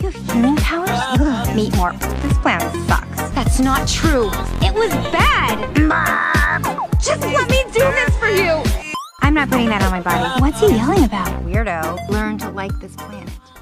have healing powers? Ugh, meat more. This plan sucks. That's not true. It was bad. Just let me do this for you! I'm not putting that on my body. What's he yelling about? Weirdo. Learn to like this planet.